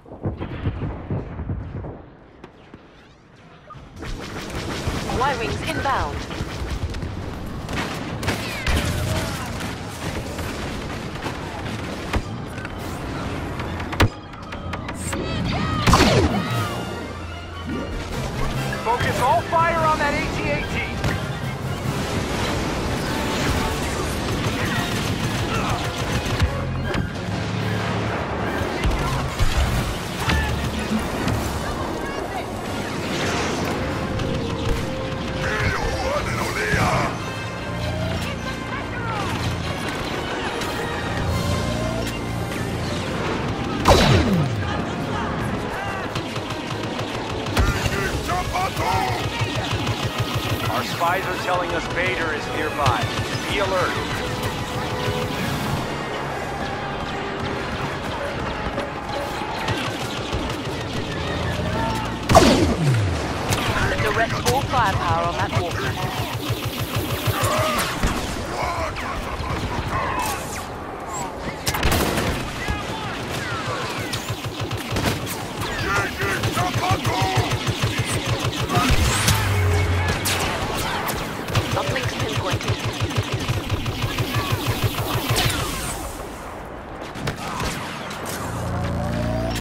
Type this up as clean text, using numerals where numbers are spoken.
Y-wings inbound. Focus all fire on that AT-AT. Our spies are telling us Vader is nearby. Be alert. Direct all firepower on that walker.